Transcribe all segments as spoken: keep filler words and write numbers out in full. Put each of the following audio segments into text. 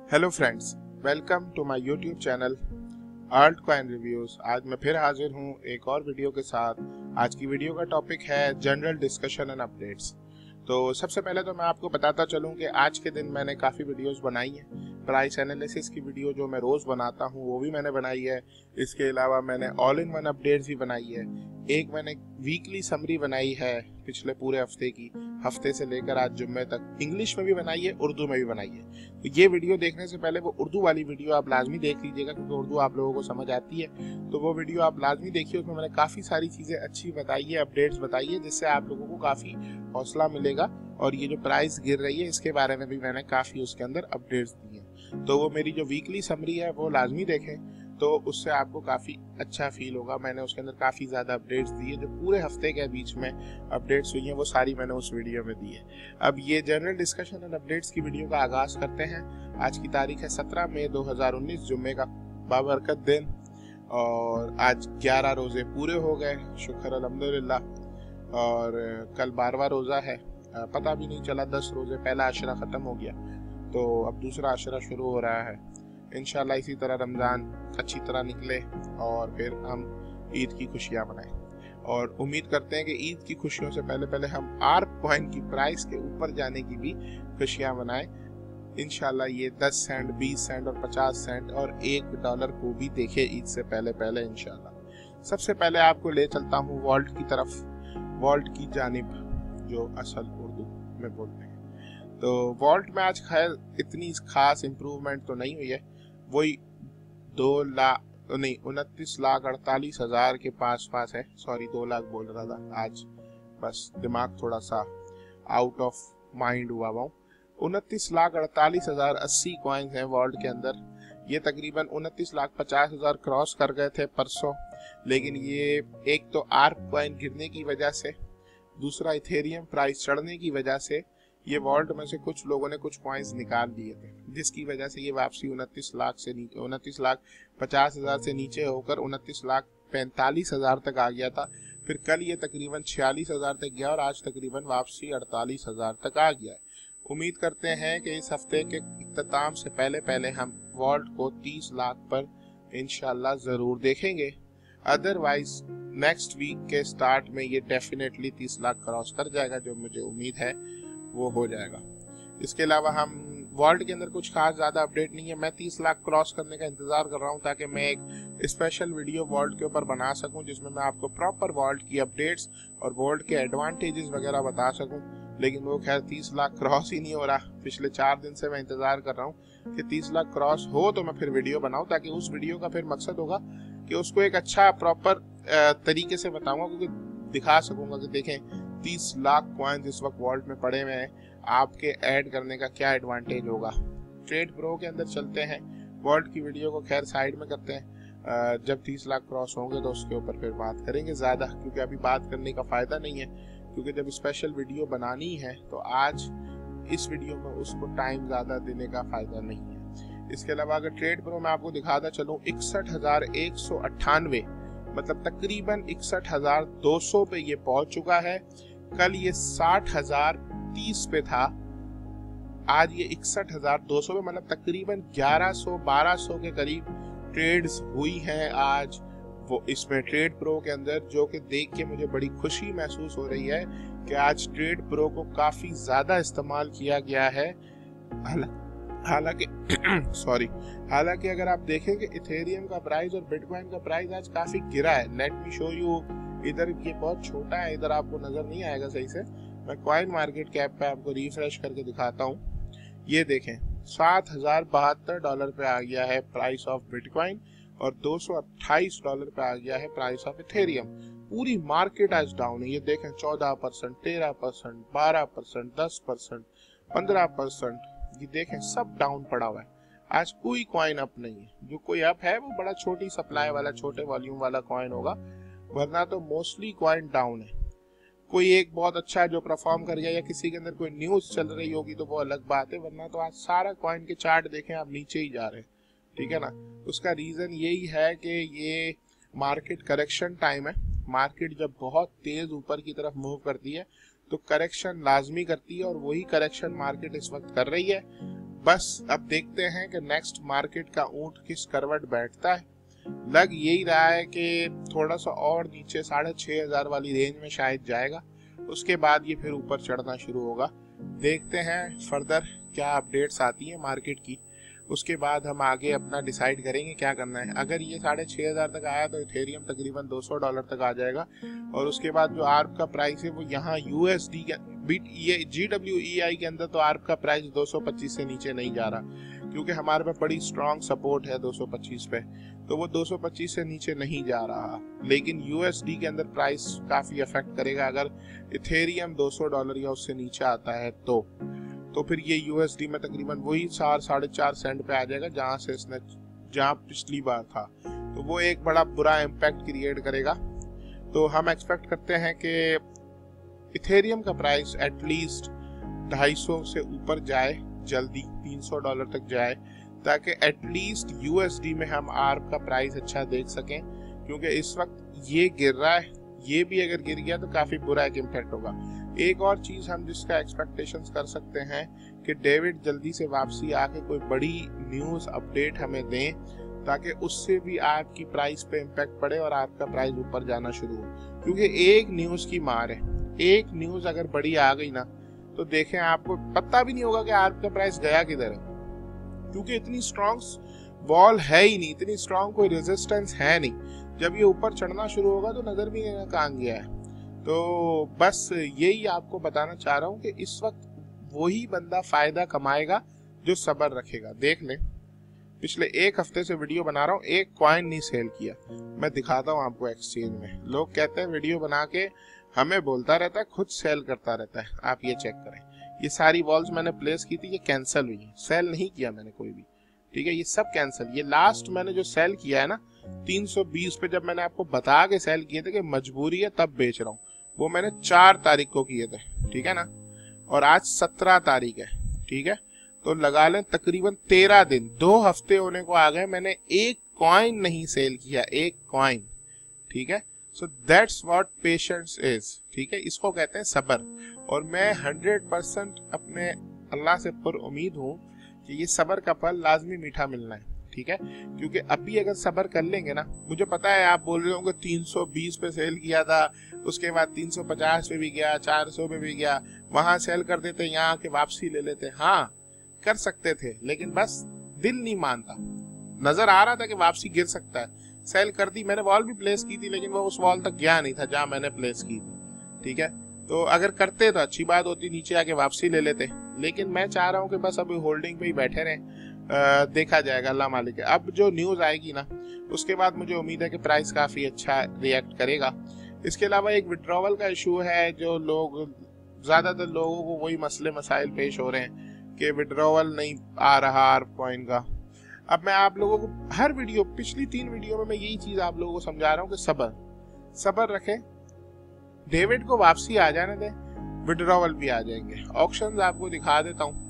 Hello friends, welcome to my YouTube channel Altcoin reviews. आज मैं फिर हाजिर हूँ एक और वीडियो के साथ। आज की वीडियो का टॉपिक है जनरल डिस्कशन एंड अपडेट्स। तो सबसे पहले तो मैं आपको बताता चलूँ कि आज के दिन मैंने काफ़ी वीडियोस बनाई हैं। प्राइस एनालिसिस की वीडियो जो मैं रोज़ बनाता हूँ वो भी मैंने बनाई है। इसके अलावा मैंने ऑल इन वन अपडेट्स भी बनाई है। एक मैंने वीकली समरी बनाई है पिछले पूरे हफ्ते की, हफ्ते से लेकर आज जुम्मे तक। इंग्लिश में भी बनाई है, उर्दू में भी बनाई है। तो ये वीडियो देखने से पहले वो उर्दू वाली वीडियो आप लाजमी देख लीजिएगा, क्योंकि उर्दू आप लोगों को समझ आती है। तो वो वीडियो आप लाजमी देखिए, उसमें मैंने काफ़ी सारी चीज़ें अच्छी बताई है, अपडेट्स बताई है, जिससे आप लोगों को काफ़ी हौसला मिलेगा। और ये जो प्राइस गिर रही है इसके बारे में भी मैंने काफ़ी उसके अंदर अपडेट्स दी हैं। तो वो मेरी जो वीकली समरी है वो लाजमी देखें, तो उससे आपको काफ़ी अच्छा फील होगा। मैंने उसके अंदर काफ़ी ज़्यादा अपडेट्स दी है, जो पूरे हफ्ते के बीच में अपडेट्स हुई हैं वो सारी मैंने उस वीडियो में दी है। अब ये जनरल डिस्कशन एंड अपडेट्स की वीडियो का आगाज़ करते हैं। आज की तारीख है सत्रह मई दो हज़ार उन्नीस, जुम्मे का बाबरकत दिन, और आज ग्यारह रोज़े पूरे हो गए, शुक्र अल्हम्दुलिल्लाह। और कल बारहवां रोज़ा है, पता भी नहीं चला, दस रोज़े पहला अशरा ख़त्म हो गया, तो अब दूसरा अशरा शुरू हो रहा है। इंशाल्लाह इसी तरह रमज़ान अच्छी तरह निकले और फिर हम ईद की खुशियाँ मनाएं। और उम्मीद करते हैं कि ईद की खुशियों से पहले पहले हम आर्ब कॉइन की प्राइस के ऊपर जाने की भी खुशियाँ मनाएं। इंशाल्लाह ये दस सेंट, बीस सेंट और पचास सेंट और एक डॉलर को भी देखे ईद से पहले पहले इंशाल्लाह। सबसे पहले आपको ले चलता हूँ वॉल्ट की तरफ, वॉल्ट की जानिब, जो असल उर्दू में बोलते हैं। तो वॉल्ट में आज खैर इतनी खास इम्प्रूवमेंट तो नहीं हुई है, वही दो लाख नहीं उनतीस लाख अड़तालीस हजार के पास पास है। सॉरी, दो लाख बोल रहा था, आज बस दिमाग थोड़ा सा आउट ऑफ माइंड हुआ हुआ हूँ। उनतीस लाख अड़तालीस हजार अस्सी कॉइन्स हैं वॉल्ट के अंदर। ये तकरीबन उनतीस लाख पचास हजार क्रॉस कर गए थे परसों, लेकिन ये एक तो आर्ब कॉइन गिरने की वजह से, दूसरा इथेरियम प्राइस चढ़ने की वजह से ये वॉल्ट में से कुछ लोगों ने कुछ कॉइन्स निकाल दिए थे, जिसकी वजह से ये वापसी उनतीस लाख से नीचे, उनतीस लाख पचास हजार से नीचे होकर उनतीस लाख पैंतालीस हजार तक आ गया था। फिर कल ये तकरीबन छियालीस हजार तक गया और आज तकरीबन वापसी अड़तालीस हजार तक आ गया है। उम्मीद करते हैं कि इस हफ्ते के इख्तिताम से पहले पहले हम वॉल्ट को तीस लाख पर इंशाल्लाह ज़रूर देखेंगे। अदरवाइज नेक्स्ट वीक के स्टार्ट में ये डेफिनेटली तीस लाख क्रॉस कर जाएगा, जो मुझे उम्मीद है वो हो जाएगा। इसके अलावा हम वॉल्ट के अंदर कुछ खास ज़्यादा अपडेट नहीं है। मैं तीस लाख क्रॉस करने का इंतज़ार कर रहा हूँ, ताकि मैं एक स्पेशल वीडियो वॉल्ट के ऊपर बना सकूँ, जिसमें मैं आपको प्रॉपर वॉल्ट की अपडेट्स और वॉल्ट के एडवांटेजेस वगैरह बता सकूँ। लेकिन वो खैर तीस लाख क्रॉस ही नहीं हो रहा। पिछले चार दिन से मैं इंतज़ार कर रहा हूँ कि तीस लाख क्रॉस हो तो मैं फिर वीडियो बनाऊँ, ताकि उस वीडियो का फिर मकसद होगा कि उसको एक अच्छा प्रॉपर तरीके से बताऊँगा, क्योंकि दिखा सकूँगा कि देखें तीस लाख कॉइन्स इस वक्त वॉल्ट में पड़े हुए हैं, आपके ऐड करने का क्या एडवांटेज होगा। ट्रेड प्रो के अंदर चलते हैं, वॉल्ट की वीडियो को खैर साइड में करते हैं, जब तीस लाख क्रॉस होंगे तो उसके ऊपर फिर बात करेंगे ज़्यादा, क्योंकि अभी बात करने का फ़ायदा नहीं है, क्योंकि जब स्पेशल वीडियो बनानी है तो आज इस वीडियो में उसको टाइम ज़्यादा देने का फ़ायदा नहीं है। इसके अलावा अगर ट्रेड प्रो में आपको दिखाता चलूँ, इकसठ हज़ार एक सौ अट्ठानवे मतलब तकरीबन इकसठ हज़ार दो सौ पे ये पहुंच चुका है। कल ये साठ हज़ार तीस पे था, आज ये इकसठ हज़ार दो सौ पे, मतलब तकरीबन ग्यारह सौ बारह सौ के करीब ट्रेड्स हुई हैं आज वो इसमें ट्रेड प्रो के अंदर, जो कि देख के मुझे बड़ी खुशी महसूस हो रही है कि आज ट्रेड प्रो को काफ़ी ज़्यादा इस्तेमाल किया गया है। हालांकि सॉरी हालांकि अगर आप देखें कि इथेरियम का प्राइस और बिटकॉइन का प्राइस आज काफ़ी गिरा है। लेट मी शो यू, इधर ये बहुत छोटा है, इधर आपको नज़र नहीं आएगा सही से। मैं कॉइन मार्केट कैप पे आपको रिफ्रेश करके दिखाता हूँ। ये देखें, सात हज़ार बहत्तर डॉलर पे आ गया है प्राइस ऑफ बिटकॉइन और दो सौ अट्ठाईस डॉलर पे आ गया है प्राइस ऑफ इथेरियम। पूरी मार्केट आज डाउन है। ये देखें, चौदह परसेंट, तेरह परसेंट, बारह परसेंट, दस परसेंट, पंद्रह परसेंट, ये देखें सब डाउन पड़ा हुआ है। आज कोई कॉइन अप नहीं है। जो कोई अप है वो बड़ा छोटी सप्लाई वाला, छोटे वॉल्यूम वाला कॉइन होगा, वरना तो मोस्टली कॉइन डाउन है। कोई एक बहुत अच्छा जो परफॉर्म कर गया या किसी के अंदर कोई न्यूज़ चल रही होगी तो वो अलग बात है, वरना तो आज सारा कॉइन के चार्ट देखें आप नीचे ही जा रहे हैं, ठीक है ना। उसका रीज़न यही है कि ये मार्केट करेक्शन टाइम है। मार्केट जब बहुत तेज़ ऊपर की तरफ मूव करती है तो करेक्शन लाजमी करती है, और वही करेक्शन मार्केट इस वक्त कर रही है। बस अब देखते हैं कि नेक्स्ट मार्केट का ऊंट किस करवट बैठता है। लग यही रहा है कि थोड़ा सा और नीचे साढ़े छः हजार वाली रेंज में शायद जाएगा, उसके बाद ये फिर ऊपर चढ़ना शुरू होगा। देखते हैं फर्दर क्या अपडेट्स आती है मार्केट की, उसके बाद हम आगे अपना डिसाइड करेंगे क्या करना है। अगर ये साढ़े छः हज़ार तक आया तो इथेरियम तकरीबन दो सौ डॉलर तक आ जाएगा, और उसके बाद जो आर्ब का प्राइस है वो यहाँ यूएसडी के बीट ये जी डब्ल्यू ई आई के अंदर तो आर्ब का प्राइस दो सौ पच्चीस से नीचे नहीं जा रहा, क्योंकि हमारे पे बड़ी स्ट्रॉन्ग सपोर्ट है दो सौ पच्चीस पे, तो वो दो सौ पच्चीस से नीचे नहीं जा रहा। लेकिन यूएसडी के अंदर प्राइस काफ़ी अफेक्ट करेगा अगर इथेरियम दो सौ डॉलर या उससे नीचे आता है तो तो फिर ये यूएसडी में तकरीबन वही चार साढ़े चार सेंट पे आ जाएगा जहाँ से इसने जहाँ पिछली बार था, तो वो एक बड़ा बुरा इम्पैक्ट क्रिएट करेगा। तो हम एक्सपेक्ट करते हैं कि इथेरियम का प्राइस एटलीस्ट ढाई सौ से ऊपर जाए, जल्दी तीन सौ डॉलर तक जाए, ताकि एटलीस्ट यूएसडी में हम आर्ब का प्राइस अच्छा देख सकें, क्योंकि इस वक्त ये गिर रहा है, ये भी अगर गिर गया तो काफ़ी बुरा एक इम्पैक्ट होगा। एक और चीज़ हम जिसका एक्सपेक्टेशंस कर सकते हैं कि डेविड जल्दी से वापसी आके कोई बड़ी न्यूज़ अपडेट हमें दें, ताकि उससे भी आपकी प्राइस पे इम्पैक्ट पड़े और आपका प्राइस ऊपर जाना शुरू हो, क्योंकि एक न्यूज़ की मार है। एक न्यूज़ अगर बड़ी आ गई ना तो देखें आपको पता भी नहीं होगा कि आपका प्राइस गया किधर है, क्योंकि इतनी स्ट्रॉन्ग वॉल है ही नहीं, इतनी स्ट्रॉन्ग कोई रेजिस्टेंस है नहीं। जब ये ऊपर चढ़ना शुरू होगा तो नजर भी नहीं कहाँ गया है। तो बस यही आपको बताना चाह रहा हूँ कि इस वक्त वही बंदा फायदा कमाएगा जो सब्र रखेगा। देख लें, पिछले एक हफ्ते से वीडियो बना रहा हूँ, एक कॉइन नहीं सेल किया। मैं दिखाता हूँ आपको एक्सचेंज में। लोग कहते हैं वीडियो बना के हमें बोलता रहता है, खुद सेल करता रहता है। आप ये चेक करें, ये सारी वॉल्स मैंने प्लेस की थी, ये कैंसिल हुई है, सेल नहीं किया मैंने कोई भी, ठीक है, ये सब कैंसिल। ये लास्ट मैंने जो सेल किया है ना तीन सौ बीस पे, जब मैंने आपको बता के सेल किए थे कि मजबूरी है तब बेच रहा हूँ, वो मैंने चार तारीख को किए थे, ठीक है ना, और आज सत्रह तारीख है, ठीक है, तो लगा लें तकरीबन तेरह दिन, दो हफ्ते होने को आ गए, मैंने एक कॉइन नहीं सेल किया, एक कॉइन, ठीक है। So that's what patience is, ठीक है, इसको कहते हैं सब्र। और मैं हंड्रेड परसेंट अपने अल्लाह से पुर उम्मीद हूँ कि ये सब्र का फल लाजमी मीठा मिलना है, ठीक है, क्योंकि अभी अगर सब्र कर लेंगे ना, मुझे पता है आप बोल रहे होंगे तीन सौ बीस पे सेल किया था, उसके बाद तीन सौ पचास पे भी गया, चार सौ पे भी गया, वहां सेल कर देते, यहाँ आके वापसी ले लेते। हाँ कर सकते थे, लेकिन बस दिल नहीं मानता, नजर आ रहा था कि वापसी गिर सकता है, सेल कर दी। मैंने वॉल भी प्लेस की थी, लेकिन वो उस वॉल तक गया नहीं था जहां मैंने प्लेस की थी, ठीक है। तो अगर करते तो अच्छी बात होती, नीचे आके वापसी ले लेते, लेकिन मैं चाह रहा हूँ कि बस अभी होल्डिंग पे ही बैठे रहें, देखा जाएगा, अल्लाह मालिक है। अब जो न्यूज़ आएगी ना उसके बाद मुझे उम्मीद है कि प्राइस काफ़ी अच्छा रिएक्ट करेगा। इसके अलावा एक विड्रॉवल का इशू है, जो लोग ज़्यादातर लोगों को वही मसले मसाइल पेश हो रहे हैं कि विड्रॉवल नहीं आ रहा आर्ब कॉइन का। अब मैं आप लोगों को हर वीडियो, पिछली तीन वीडियो में मैं यही चीज़ आप लोगों को समझा रहा हूँ कि सब्र सब्र रखें, डेविड को वापसी आ जाने दें, विड्रॉवल भी आ जाएंगे। ऑप्शंस आपको दिखा देता हूँ।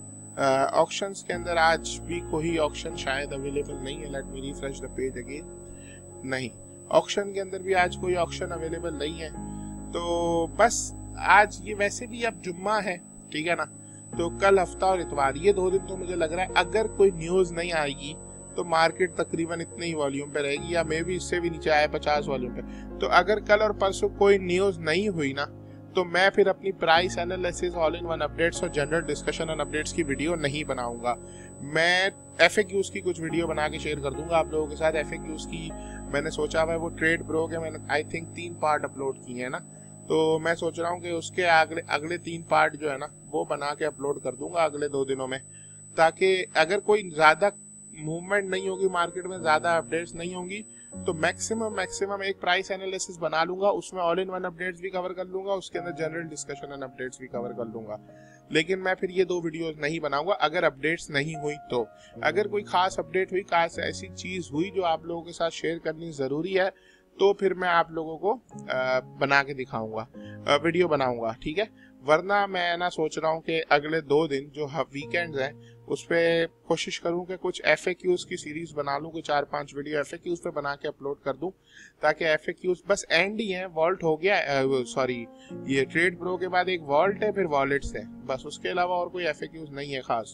ऑप्शंस के अंदर आज भी कोई ऑप्शन शायद अवेलेबल नहीं है, let me refresh the page again. नहीं, ऑप्शन के अंदर भी आज कोई ऑप्शन अवेलेबल नहीं है। तो बस आज ये वैसे भी अब जुम्मा है, ठीक है ना, तो कल हफ्ता और इतवार, ये दो दिन तो मुझे लग रहा है अगर कोई न्यूज़ नहीं आएगी तो मार्केट तकरीबन इतने ही वॉल्यूम पे रहेगी, या मे भी इससे भी नीचे आए पचास वॉल्यूम पे। तो अगर कल और परसों कोई न्यूज़ नहीं हुई ना, तो मैं फिर अपनी price analysis, all in one updates और जनरल डिस्कशन एंड अपडेट्स की वीडियो नहीं बनाऊंगा। मैं एफएक्यूज की कुछ वीडियो बना के शेयर कर दूंगा आप लोगों के साथ। एफएक्यूज की मैंने सोचा हुआ है, वो ट्रेड ब्रो के मैंने आई थिंक तीन पार्ट अपलोड किए हैं ना, तो मैं सोच रहा हूँ कि उसके अगले अगले तीन पार्ट जो है ना वो बना के अपलोड कर दूंगा अगले दो दिनों में, ताकि अगर कोई ज़्यादा मूवमेंट नहीं होगी मार्केट में, ज़्यादा अपडेट्स नहीं होंगी, तो मैक्सिमम मैक्सिमम एक प्राइस एनालिसिस बना लूंगा, उसमें ऑल इन वन अपडेट्स भी कवर कर लूंगा, उसके अंदर जनरल डिस्कशन एंड अपडेट्स भी कवर कर लूंगा। लेकिन मैं फिर ये दो वीडियोस नहीं बनाऊंगा अगर अपडेट्स नहीं हुई तो। अगर कोई खास अपडेट हुई, खास ऐसी चीज़ हुई जो आप लोगों के साथ शेयर करनी ज़रूरी है, तो फिर मैं आप लोगों को आ, बना के दिखाऊंगा, वीडियो बनाऊंगा, ठीक है। वरना मैं ना सोच रहा हूँ कि अगले दो दिन जो वीकेंड्स हैं उस पर कोशिश करूँ कि कुछ एफएक्यूज की सीरीज बना लूँ, कुछ चार पांच वीडियो एफएक्यूज पे बना के अपलोड कर दूँ, ताकि एफएक्यूज बस एंड ही है। वॉल्ट हो गया, सॉरी ये ट्रेड प्रो के बाद एक वॉल्ट है, फिर वॉलेट्स है, बस उसके अलावा और कोई एफएक्यूज नहीं है खास।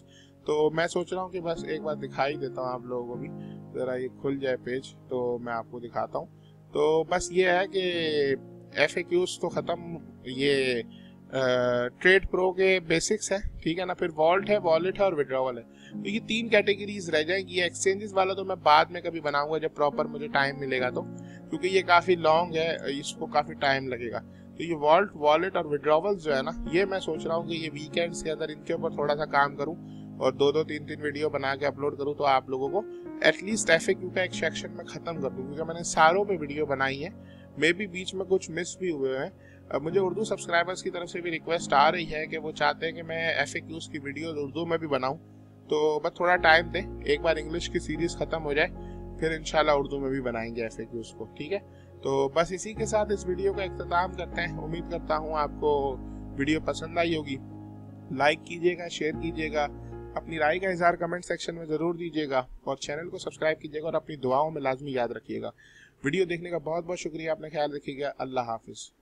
तो मैं सोच रहा हूँ कि बस एक बार दिखाई देता हूँ आप लोगों को भी, ज़रा ये खुल जाए पेज तो मैं आपको दिखाता हूँ। तो बस ये है कि एफ ए क्यूज़ तो ख़त्म, ये ट्रेड प्रो के बेसिक्स हैं, ठीक है ना। फिर वॉल्ट है, वॉलेट है और विड्रॉवल है। तो ये तीन कैटेगरीज रह जाएंगी। ये एक्सचेंजेस वाला तो मैं बाद में कभी बनाऊंगा जब प्रॉपर मुझे टाइम मिलेगा, तो क्योंकि ये काफ़ी लॉन्ग है, इसको काफ़ी टाइम लगेगा। तो ये वॉल्ट, वॉलेट और विड्रॉवल जो है ना, ये मैं सोच रहा हूँ कि ये वीकेंड्स के अंदर इनके ऊपर थोड़ा सा काम करूँ और दो दो तीन तीन वीडियो बना के अपलोड करूँ, तो आप लोगों को एटलीस्ट एफ ए क्यू का एक सेक्शन में ख़त्म कर दूँ, क्योंकि मैंने सारों पे वीडियो बनाई है। मे बी बीच में कुछ मिस भी हुए हैं। मुझे उर्दू सब्सक्राइबर्स की तरफ से भी रिक्वेस्ट आ रही है कि वो चाहते हैं कि मैं एफ ए क्यूज़ की वीडियो उर्दू में भी बनाऊं, तो बस थोड़ा टाइम दें, एक बार इंग्लिश की सीरीज़ ख़त्म हो जाए फिर इंशाल्लाह उर्दू में भी बनाएंगे एफ ए क्यूज़ को, ठीक है। तो बस इसी के साथ इस वीडियो का इख्तिताम करते हैं। उम्मीद करता हूँ आपको वीडियो पसंद आई होगी। लाइक कीजिएगा, शेयर कीजिएगा, अपनी राय का इज़हार कमेंट सेक्शन में ज़रूर दीजिएगा और चैनल को सब्सक्राइब कीजिएगा और अपनी दुआओं में लाजमी याद रखिएगा। वीडियो देखने का बहुत बहुत शुक्रिया, अपना ख्याल रखिएगा। अल्लाह हाफिज़।